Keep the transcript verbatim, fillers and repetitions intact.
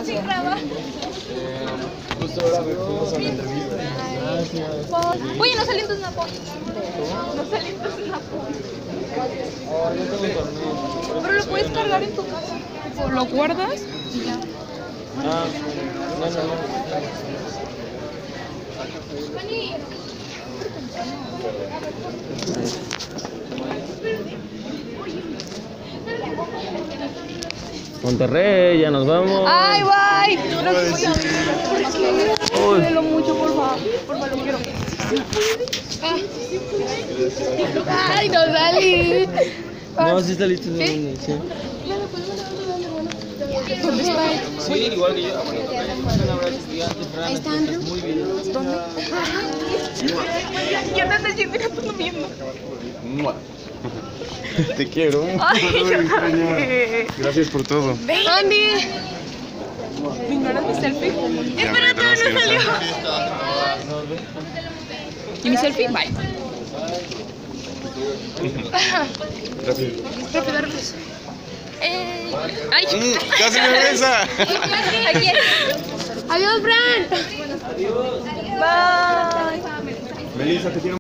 sí graba. Justo ahora me fuimos a la entrevista. Oye, no salió entonces una polla. No salió entonces una polla. Oh, yo tengo un torneo. Pero lo puedes cargar en tu casa. ¿Lo guardas? Y ya. Ah, no, no, no. Monterrey, ya nos vamos. ¡Ay, bye! Cuídalo mucho, por favor. Por favor, lo quiero. Ah. ¡Ay, no salí! No, sí está listo. ¿Sí? Sí. ¿Dónde está? Sí, igual que yo. Ahí está Andrew. Muy bien. ¿Dónde? Ya te estoy viendo. Te quiero. Ay, yo también. Gracias por todo. Andy. ¿Me ignoras mi selfie? Espérate, no salió. ¿Y mi selfie? Bye. Gracias. Rápido, rápido. Eh. ¡Ay! ¡Casi me besa! Aquí. Adiós, Fran. Adiós. Bye. Melissa, te quiero.